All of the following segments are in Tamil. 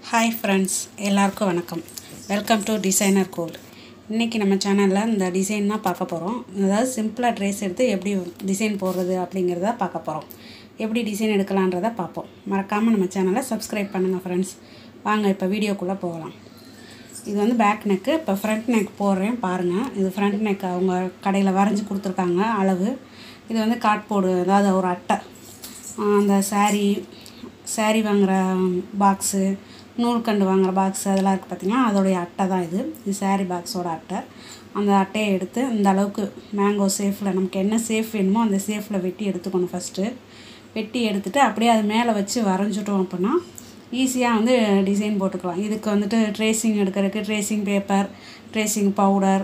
Hi friends, எல்லாருக்கும் வணக்கம். Welcome to Designer Code. இன்னைக்கு நம்ம சேனல்ல இந்த டிசைன் தான் பார்க்க போறோம். அதாவது சிம்பிளா ட்ரேஸ் எடுத்து எப்படி டிசைன் போடுறது அப்படிங்கறத பார்க்க போறோம். எப்படி டிசைன் எடுக்கலாம்ன்றத பாப்போம். மறக்காம நம்ம சேனலை Subscribe பண்ணுங்க friends. வாங்க இப்ப வீடியோக்குள்ள போகலாம். இது வந்து பேக் neck, இப்ப front neck போடுறேன் பாருங்க. இது front neck அவங்க கடையில வரைஞ்சு கொடுத்திருக்காங்க அளவு. இது வந்து கார்ட்போர்டு அதாவது ஒரு அட்டை. அந்த saree வாங்குற பாக்ஸ் நூல்கண்டு வாங்குற பாக்ஸ் அதெல்லாம் இருக்கு பாத்தீங்களா அதோட அட்டை தான் இது saree பாக்ஸோட அட்டை அந்த அட்டையை எடுத்து இந்த அளவுக்கு மேங்கோ ஷேப்ல நமக்கு என்ன ஷேப் வேணுமோ அந்த ஷேப்ல வெட்டி எடுத்துக்கணும் ஃபர்ஸ்ட் வெட்டி எடுத்துட்டு அப்படியே அது மேல வச்சு வரைஞ்சிட்டோம் அப்படினா ஈஸியா வந்து டிசைன் போட்டுக்கலாம் இதுக்கு வந்துட்டு ட்ரேசிங் எடுக்கிறதுக்கு tracing paper tracing powder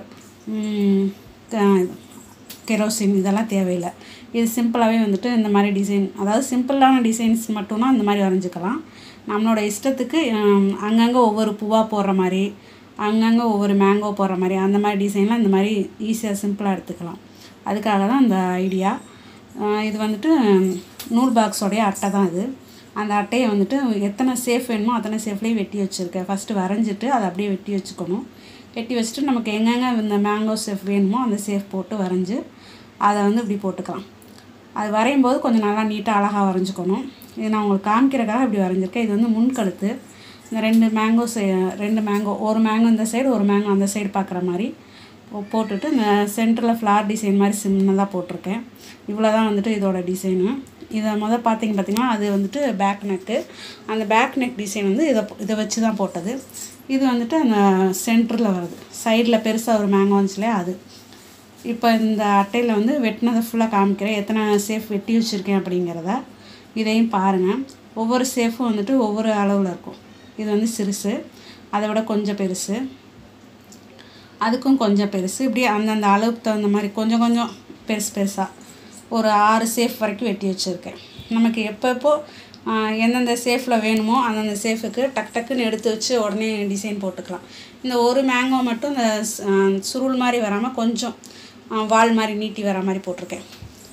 kerosene இதெல்லாம் தேவையில்லை இது சிம்பிளாவே வந்துட்டு இந்த மாதிரி டிசைன் அதாவது சிம்பிளான டிசைன்ஸ் மட்டும்னா இந்த மாதிரி வரைஞ்சிக்கலாம் நம்மளோட இஷ்டத்துக்கு அங்கங்க ஒவ்வொரு பூவா போடுற மாதிரி அங்கங்க ஒவ்வொரு மேங்கோ போடுற மாதிரி அந்த மாதிரி டிசைன்லாம் இந்த மாதிரி ஈஸியா சிம்பிளா எடுத்துக்கலாம் அதுக்காக தான் இந்த ஐடியா இது வந்துட்டு நூல் பாக்ஸோட அட்டை தான் இது அந்த அட்டையை வந்துட்டு எத்தனை ஷேப் வேணுமோ அத்தனை ஷேப்லயே வெட்டி வச்சிருக்கேன் ஃபர்ஸ்ட் வரைஞ்சிட்டு அதை அப்படியே வெட்டி வச்சுக்கணும் வெட்டி வச்சிட்டு நமக்கு எங்கங்க இந்த மேங்கோ ஷேப் வேணுமோ அந்த ஷேப் போட்டு வரைஞ்சு அதை வந்து இப்படி போட்டுக்கலாம் அது வரையும்போது கொஞ்சம் நல்லா நீட்டா அழகா வரைஞ்சுக்கணும் இது நான் உங்களுக்கு காமிக்கிறதுக்காக இப்படி வரைஞ்சிருக்கேன் இது வந்து முன் கழுத்து இந்த ரெண்டு மேங்கோ ஒரு மேங்கோ இந்த சைடு ஒரு மேங்கோ அந்த சைடு பார்க்குற மாதிரி போட்டுட்டு இந்த சென்டர்ல ஃப்ளவர் டிசைன் மாதிரி சின்னதா போட்டுருக்கேன் இவ்வளவுதான் வந்துட்டு இதோட டிசைன் இத பாத்தீங்கன்னா அது வந்துட்டு பேக் neck அந்த பேக் neck டிசைன் வந்து இத வச்சு தான் போட்டது இது வந்துட்டு அந்த சென்டர்ல வருது சைடுல பெருசா ஒரு மேங்கோ வந்துச்சுல அது இப்போ இந்த அட்டையில வந்து வெட்டினத ஃபுல்லா காமிக்கிறேன் எத்தனை ஷேப் வெட்டி வச்சிருக்கேன் அப்படிங்கறத இதையும் பாருங்க ஒவ்வொரு ஷேப்பும் வந்துட்டு ஒவ்வொரு அளவுல இருக்கும் இது வந்து சிறுசு அதை விட கொஞ்சம் பெருசு அதுக்கும் கொஞ்சம் பெருசு இப்படி அந்த அளவுக்கு தகுந்த மாதிரி கொஞ்சம் பெருசா ஒரு 6 ஷேப் வரைக்கும் வெட்டி வச்சிருக்கேன் நமக்கு எப்பப்போ எந்தெந்த ஷேப்ல வேணுமோ அந்த ஷேப்புக்கு டக்குன்னு எடுத்து வச்சு உடனே டிசைன் போட்டுக்கலாம் இந்த ஒரு மேங்கோ மட்டும் இந்த சுருள் மாதிரி வராம கொஞ்சம் வால் மாதிரி நீட்டி வர மாதிரி போட்டுருக்கேன்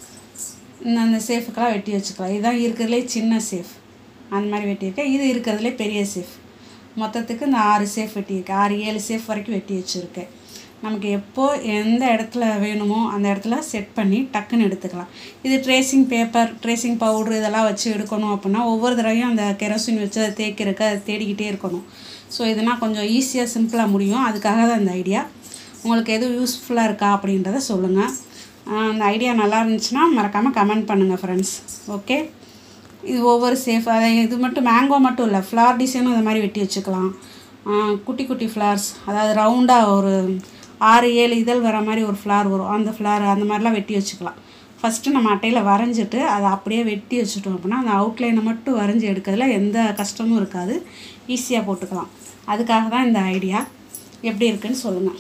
இந்த ஷேப்புக்கெல்லாம் வெட்டி வச்சுக்கலாம் இதான் இருக்குறதுல சின்ன ஷேப் அந்த மாதிரி வெட்டி இருக்கேன் இது இருக்குறதுல பெரிய ஷேப் மொத்தத்துக்கு இந்த 6 ஷேப் வெட்டி இருக்கேன் 6-7 ஷேப் வரைக்கும் வெட்டி வச்சிருக்கேன் நமக்கு எப்போ எந்த இடத்துல வேணுமோ அந்த இடத்துல செட் பண்ணி டக்குன்னு எடுத்துக்கலாம் இது ட்ரேசிங் பேப்பர் ட்ரேசிங் பவுடர் இதெல்லாம் வச்சு எடுக்கணும் அப்படினா ஒவ்வொரு தடவையும் அந்த கெரோசின் வச்சு அதை தேய்க்கிறதுக்கு அதை தேடிக்கிட்டே இருக்கணும் சோ இதனா கொஞ்சம் ஈஸியா சிம்பிளா முடியும் அதுக்காக தான் இந்த ஐடியா உங்களுக்கு எது யூஸ்ஃபுல்லா இருக்கா அப்படின்றத சொல்லுங்க அந்த ஐடியா நல்லா இருந்துச்சுனா மறக்காம கமெண்ட் பண்ணுங்க फ्रेंड्स ஓகே இது ஒவ்வொரு ஷேப் இது மட்டும் மேங்கோ மட்டும் இல்ல ஃப்ளவர் டிசைனும் இந்த மாதிரி வெட்டி வச்சுக்கலாம் குட்டி ஃப்ளவர்ஸ் அதாவது ரவுண்டா ஒரு 6-7 இதழ் வர மாதிரி ஒரு ஃப்ளவர் வரும் அந்த ஃப்ளவர் அந்த மாதிரிலாம் வெட்டி வச்சுக்கலாம் ஃபர்ஸ்ட் நம்ம அட்டையில வரைஞ்சிட்டு அதை அப்படியே வெட்டி வச்சிட்டோம் அப்படினா அந்த அவுட்லைனை மட்டும் வரைஞ்சு எடுக்கிறதுல எந்த கஷ்டமும் இருக்காது ஈஸியா போட்டுக்கலாம் அதுக்காக தான் இந்த ஐடியா எப்படி இருக்குன்னு சொல்லுங்க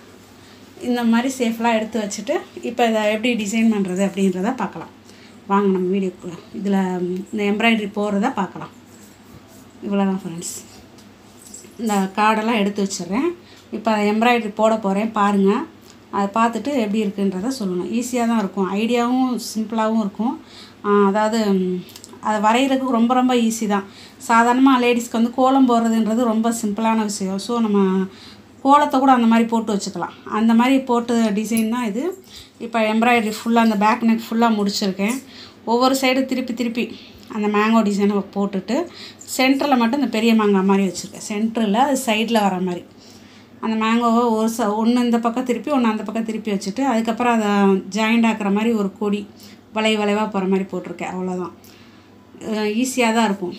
இந்த மாதிரி ஷேப்லாம் எடுத்து வச்சிட்டு இப்போ இத எப்படி டிசைன் பண்றது அப்படிங்கறத பார்க்கலாம் வாங்க நம்ம வீடியோக்குள்ள இதுல இந்த எம்ப்ராய்டரி போறத பார்க்கலாம் இவ்வளவுதான் फ्रेंड्स இந்த கார்டெல்லாம் எடுத்து வச்சிரேன் இப்போ எம்ப்ராய்டரி போட போறேன் பாருங்க அதை பார்த்துட்டு எப்படி இருக்குன்றத சொல்லுங்க ஈஸியா தான் இருக்கும் ஐடியாவும் சிம்பிளாவும் இருக்கும் அதாவது அது வரையறதுக்கு ரொம்ப ஈஸி தான் சாதாரணமா லேடிஸ்க்கு வந்து கோலம் போடுறதுன்றது ரொம்ப சிம்பிளான விஷயம் சோ நம்ம கோலத்தை கூட அந்த மாதிரி போட்டு வச்சுக்கலாம் அந்த மாதிரி போட்டு டிசைன் தான் இது இப்போ எம்ப்ராய்டரி ஃபுல்லா அந்த பேக் neck ஃபுல்லா முடிச்சிருக்கேன் ஒவ்வொரு சைடு திருப்பி அந்த மேங்கோ டிசைனை போட்டுட்டு சென்டர்ல மட்டும் இந்த பெரிய மாங்காய் மாதிரி வச்சிருக்கேன் சென்டர்ல அது சைடுல வர மாதிரி அந்த மேங்கோவை ஒன்னு இந்த பக்கம் திருப்பி ஒன்னு அந்த பக்கம் திருப்பி வச்சிட்டு அதுக்கு அப்புறம் அத ஜாயிண்ட் ஆக்குற மாதிரி ஒரு கொடி வளைவா போற மாதிரி போட்டுருக்கேன் அவ்வளவுதான் ஈஸியா தான் இருக்கும்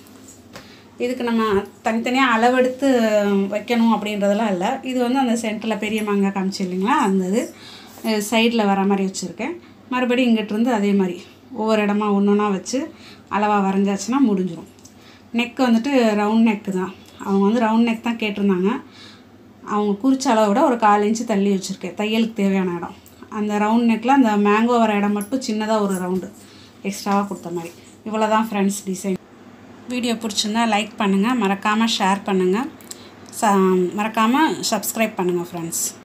இதுக்கு நம்ம தனித்தனியா அளவு எடுத்து வைக்கணும் அப்படின்றதெல்லாம் இல்ல இது வந்து அந்த சென்டர்ல பெரிய மாங்காய் காமிச்சிருக்கீங்களா அந்த இது சைடுல வர மாதிரி வச்சிருக்கேன் மறுபடியும் இங்கிட்ட இருந்து அதே மாதிரி ஒவ்வொரு இடமா ஒண்ணா வச்சு அளவா வரைஞ்சாச்சுனா முடிஞ்சிரும் neck வந்துட்டு ரவுண்ட் neck தான் அவங்க வந்து ரவுண்ட் neck தான் கேட்டிருந்தாங்க அவங்க குறிச்ச அளவை விட ஒரு 1/4 இன்ச் தள்ளி வச்சிருக்கேன் தையலுக்கு தேவையான இடம் அந்த ரவுண்ட் neckல அந்த மேங்கோ வர இடம் மட்டும் சின்னதா ஒரு ரவுண்ட் எக்ஸ்ட்ராவா கொடுத்த மாதிரி இவ்வளவுதான் फ्रेंड्स டிசைன் வீடியோ பிடிச்சிருந்தா லைக் பண்ணுங்க மறக்காம ஷேர் பண்ணுங்க மறக்காம Subscribe பண்ணுங்க फ्रेंड्स